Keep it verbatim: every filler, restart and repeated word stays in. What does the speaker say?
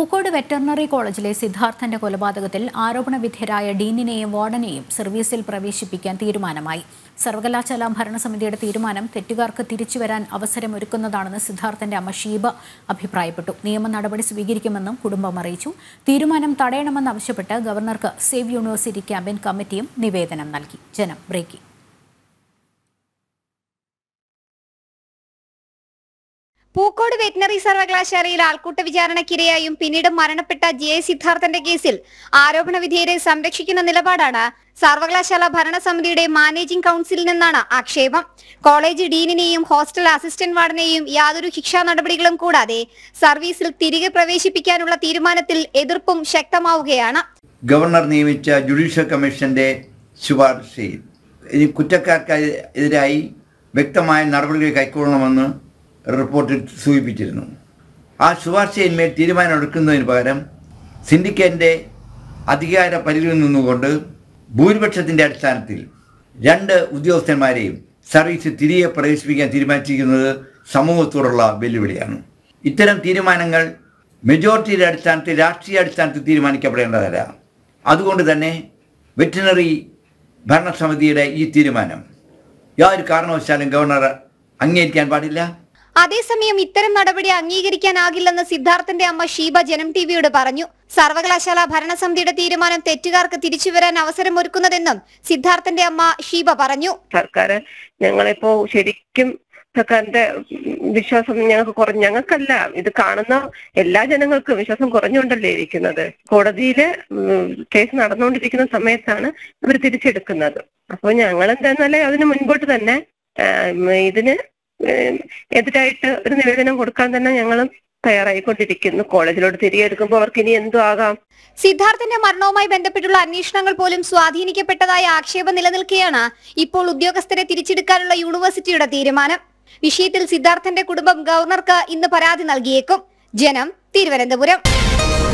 Pookode veterinary കോളേജിലെ സിദ്ധാർത്ഥന്റെ കൊലപാതകത്തിൽ ആരോപണവിധേയരായ ഡീനിനെയും വാർഡനെയും സർവീസിൽ പ്രവേശിപ്പിക്കാൻ തീരുമാനമായി. സർവകലാശാല ഭരണസമിതിയുടെ തീരുമാനം തെറ്റുകാർക്ക് തിരിച്ചുവരാൻ അവസരമൊരുക്കുന്നതാണെന്ന് സിദ്ധാർത്ഥന്റെ അമ്മ ഷീബ അഭിപ്രായപ്പെട്ടു. നിയമ നടപടി സ്വീകരിക്കുമെന്നും കുടുംബം അറിയിച്ചു. തീരുമാനം തടയണമെന്നാവശ്യപ്പെട്ട് ഗവർണർക്ക് സേവ് യൂണിവേഴ്സിറ്റി ക്യാമ്പയിൻ കമ്മിറ്റിയും നിവേദനം നൽകി. ജനം ബ്രേക്കിംഗ്. പൂക്കോട് വെറ്റിനറി സർവകലാശാലയിൽ ആൾക്കൂട്ട വിചാരണയ്ക്കിരയായും പിന്നീട് മരണപ്പെട്ട ജെ സിദ്ധാർത്ഥന്റെ കേസിൽ ആരോപണ വിധേയരെ സംരക്ഷിക്കുന്ന നിലപാടാണ് സർവകലാശാല ഭരണസമിതിയുടെ മാനേജിംഗ് കൌൺസിലിൽ നിന്നാണ് ആക്ഷേപം. കോളേജ് ഡീനിനെയും ഹോസ്റ്റൽ അസിസ്റ്റന്റ് വാർഡനെയും യാതൊരു ശിക്ഷാ നടപടികളും കൂടാതെ സർവീസിൽ തിരികെ പ്രവേശിപ്പിക്കാനുള്ള തീരുമാനത്തിൽ എതിർപ്പും ശക്തമാവുകയാണ്. ഗവർണർ നിയമിച്ച ജുഡീഷ്യൽ കമ്മീഷന്റെ ശുപാർശയിൽ കുറ്റക്കാർക്കെതിരായി വ്യക്തമായ നടപടികൾ കൈക്കൊള്ളണമെന്ന് റിപ്പോർട്ടിൽ സൂചിപ്പിച്ചിരുന്നു. ആ ശുപാർശയിന്മേൽ തീരുമാനമെടുക്കുന്നതിന് പകരം സിൻഡിക്കേറ്റിൻ്റെ അധികാര പരിധിയിൽ നിന്നുകൊണ്ട് ഭൂരിപക്ഷത്തിൻ്റെ അടിസ്ഥാനത്തിൽ രണ്ട് ഉദ്യോഗസ്ഥന്മാരെയും സർവീസിൽ തിരികെ പ്രവേശിപ്പിക്കാൻ തീരുമാനിച്ചിരിക്കുന്നത് സമൂഹത്തോടുള്ള വെല്ലുവിളിയാണ്. ഇത്തരം തീരുമാനങ്ങൾ മെജോറിറ്റിയുടെ അടിസ്ഥാനത്തിൽ, രാഷ്ട്രീയ അടിസ്ഥാനത്തിൽ തീരുമാനിക്കപ്പെടേണ്ടതല്ല. അതുകൊണ്ട് തന്നെ വെറ്റിനറി ഭരണസമിതിയുടെ ഈ തീരുമാനം യാതൊരു കാരണവശാലും ഗവർണർ അംഗീകരിക്കാൻ പാടില്ല. അതേസമയം ഇത്തരം നടപടി അംഗീകരിക്കാനാകില്ലെന്ന് സിദ്ധാർത്ഥന്റെ അമ്മ ഷീബ ജനം ടിവിയോട് പറഞ്ഞു. സർവകലാശാല ഭരണസമിതിയുടെ തീരുമാനം തെറ്റുകാർക്ക് തിരിച്ചുവരാൻ അവസരമൊരുക്കുന്നതെന്നും സിദ്ധാർത്ഥന്റെ അമ്മ ഷീബ പറഞ്ഞു. സർക്കാർ ഞങ്ങളിപ്പോ ശരിക്കും സർക്കാരിന്റെ വിശ്വാസം ഞങ്ങൾക്ക് കുറഞ്ഞു, ഞങ്ങൾക്കല്ല, ഇത് കാണുന്ന എല്ലാ ജനങ്ങൾക്കും വിശ്വാസം കുറഞ്ഞുകൊണ്ടല്ലേ ഇരിക്കുന്നത്. കോടതിയില് കേസ് നടന്നുകൊണ്ടിരിക്കുന്ന സമയത്താണ് ഇവർ തിരിച്ചെടുക്കുന്നത്. അപ്പോൾ ഞങ്ങൾ എന്താന്നാലേ അതിന് മുൻപോട്ട് തന്നെ ഇതിന് എതിരായിട്ട് ഒരു നിവേദനം കൊടുക്കാൻ തന്നെ ഞങ്ങളും തയ്യാറായിക്കൊണ്ടിരിക്കുന്നു. കോളേജിലോട്ട് തിരികെ എടുക്കുമ്പോൾ അവർക്ക് ഇനി എന്തു ആകാം. സിദ്ധാർത്ഥന്റെ മരണവുമായി ബന്ധപ്പെട്ടുള്ള അന്വേഷണങ്ങൾ പോലും സ്വാധീനിക്കപ്പെട്ടതായ ആക്ഷേപം നിലനിൽക്കെയാണ് ഇപ്പോൾ ഉദ്യോഗസ്ഥരെ തിരിച്ചെടുക്കാനുള്ള യൂണിവേഴ്സിറ്റിയുടെ തീരുമാനം. വിഷയത്തിൽ സിദ്ധാർത്ഥന്റെ കുടുംബം ഗവർണർക്ക് ഇന്ന് പരാതി നൽകിയേക്കും. ജനം, തിരുവനന്തപുരം.